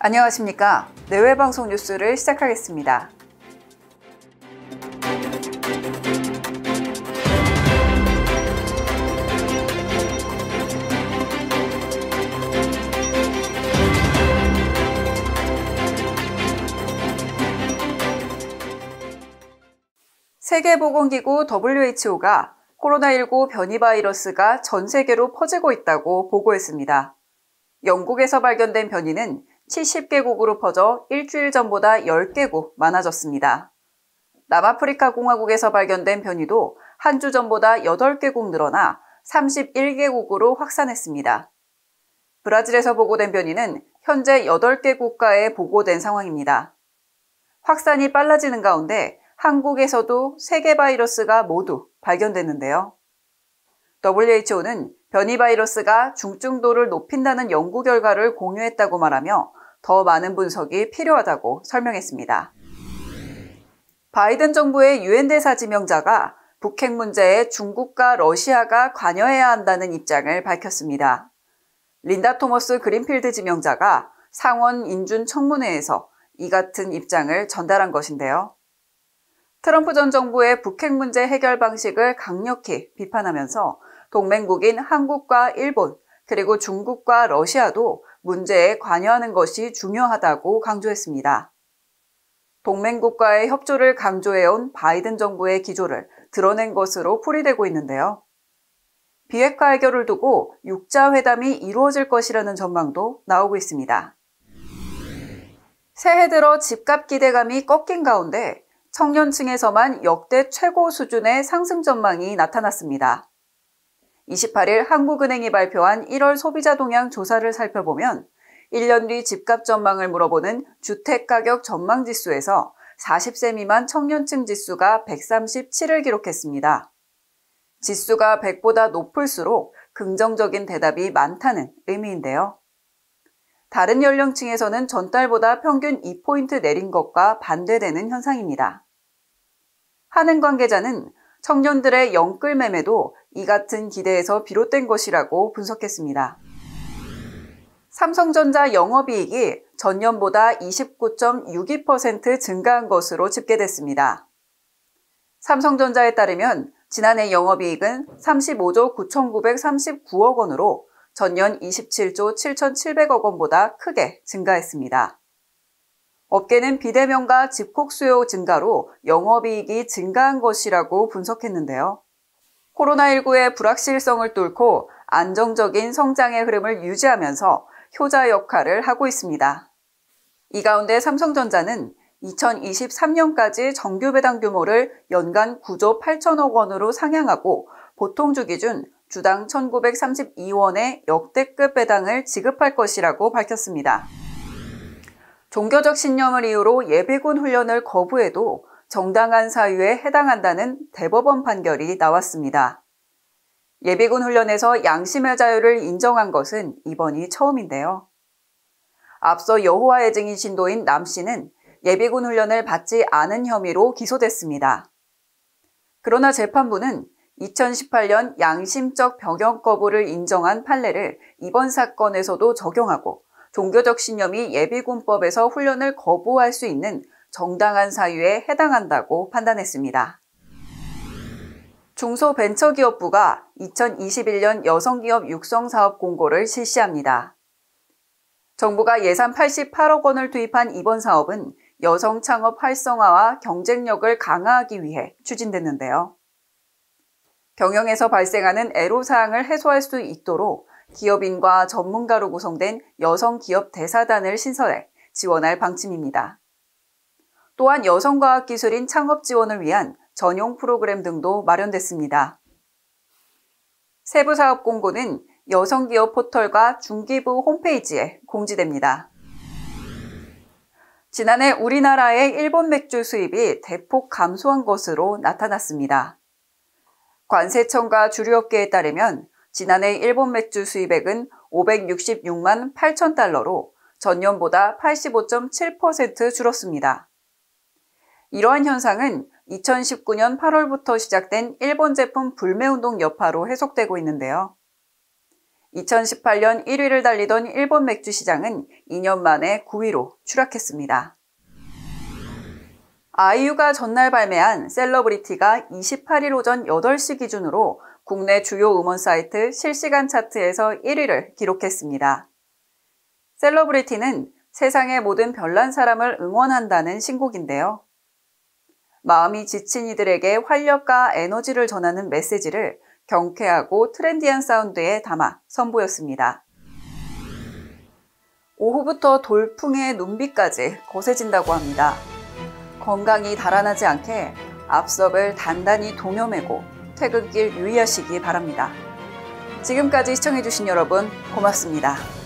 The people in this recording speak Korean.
안녕하십니까. 내외방송 뉴스를 시작하겠습니다. 세계보건기구 WHO가 코로나19 변이 바이러스가 전 세계로 퍼지고 있다고 보고했습니다. 영국에서 발견된 변이는 70개국으로 퍼져 일주일 전보다 10개국 많아졌습니다. 남아프리카 공화국에서 발견된 변이도 한 주 전보다 8개국 늘어나 31개국으로 확산했습니다. 브라질에서 보고된 변이는 현재 8개 국가에 보고된 상황입니다. 확산이 빨라지는 가운데 한국에서도 3개 바이러스가 모두 발견됐는데요. WHO는 변이 바이러스가 중증도를 높인다는 연구 결과를 공유했다고 말하며 더 많은 분석이 필요하다고 설명했습니다. 바이든 정부의 유엔 대사 지명자가 북핵 문제에 중국과 러시아가 관여해야 한다는 입장을 밝혔습니다. 린다 토머스 그린필드 지명자가 상원 인준 청문회에서 이 같은 입장을 전달한 것인데요. 트럼프 전 정부의 북핵 문제 해결 방식을 강력히 비판하면서 동맹국인 한국과 일본, 그리고 중국과 러시아도 문제에 관여하는 것이 중요하다고 강조했습니다. 동맹국과의 협조를 강조해온 바이든 정부의 기조를 드러낸 것으로 풀이되고 있는데요. 비핵화 해결을 두고 6자 회담이 이루어질 것이라는 전망도 나오고 있습니다. 새해 들어 집값 기대감이 꺾인 가운데 청년층에서만 역대 최고 수준의 상승 전망이 나타났습니다. 28일 한국은행이 발표한 1월 소비자 동향 조사를 살펴보면 1년 뒤 집값 전망을 물어보는 주택가격 전망지수에서 40세 미만 청년층 지수가 137을 기록했습니다. 지수가 100보다 높을수록 긍정적인 대답이 많다는 의미인데요. 다른 연령층에서는 전달보다 평균 2포인트 내린 것과 반대되는 현상입니다. 한은 관계자는 청년들의 영끌 매매도 이 같은 기대에서 비롯된 것이라고 분석했습니다. 삼성전자 영업이익이 전년보다 29.62% 증가한 것으로 집계됐습니다. 삼성전자에 따르면 지난해 영업이익은 35조 9,939억 원으로 전년 27조 7,700억 원보다 크게 증가했습니다. 업계는 비대면과 집콕 수요 증가로 영업이익이 증가한 것이라고 분석했는데요. 코로나19의 불확실성을 뚫고 안정적인 성장의 흐름을 유지하면서 효자 역할을 하고 있습니다. 이 가운데 삼성전자는 2023년까지 정규 배당 규모를 연간 9조 8천억 원으로 상향하고 보통주 기준 주당 1,932원의 역대급 배당을 지급할 것이라고 밝혔습니다. 종교적 신념을 이유로 예비군 훈련을 거부해도 정당한 사유에 해당한다는 대법원 판결이 나왔습니다. 예비군 훈련에서 양심의 자유를 인정한 것은 이번이 처음인데요. 앞서 여호와의 증인 신도인 남 씨는 예비군 훈련을 받지 않은 혐의로 기소됐습니다. 그러나 재판부는 2018년 양심적 병역 거부를 인정한 판례를 이번 사건에서도 적용하고 종교적 신념이 예비군법에서 훈련을 거부할 수 있는 정당한 사유에 해당한다고 판단했습니다. 중소벤처기업부가 2021년 여성기업 육성사업 공고를 실시합니다. 정부가 예산 88억 원을 투입한 이번 사업은 여성 창업 활성화와 경쟁력을 강화하기 위해 추진됐는데요. 경영에서 발생하는 애로사항을 해소할 수 있도록 기업인과 전문가로 구성된 여성기업 대사단을 신설해 지원할 방침입니다. 또한 여성과학기술인 창업 지원을 위한 전용 프로그램 등도 마련됐습니다. 세부 사업 공고는 여성기업 포털과 중기부 홈페이지에 공지됩니다. 지난해 우리나라의 일본 맥주 수입이 대폭 감소한 것으로 나타났습니다. 관세청과 주류업계에 따르면 지난해 일본 맥주 수입액은 566만 8천 달러로 전년보다 85.7% 줄었습니다. 이러한 현상은 2019년 8월부터 시작된 일본 제품 불매운동 여파로 해석되고 있는데요. 2018년 1위를 달리던 일본 맥주 시장은 2년 만에 9위로 추락했습니다. 아이유가 전날 발매한 셀러브리티가 28일 오전 8시 기준으로 국내 주요 음원 사이트 실시간 차트에서 1위를 기록했습니다. 셀러브리티는 세상의 모든 별난 사람을 응원한다는 신곡인데요. 마음이 지친 이들에게 활력과 에너지를 전하는 메시지를 경쾌하고 트렌디한 사운드에 담아 선보였습니다. 오후부터 돌풍에 눈비까지 거세진다고 합니다. 건강이 달아나지 않게 앞섭을 단단히 동여매고 퇴근길 유의하시기 바랍니다. 지금까지 시청해주신 여러분 고맙습니다.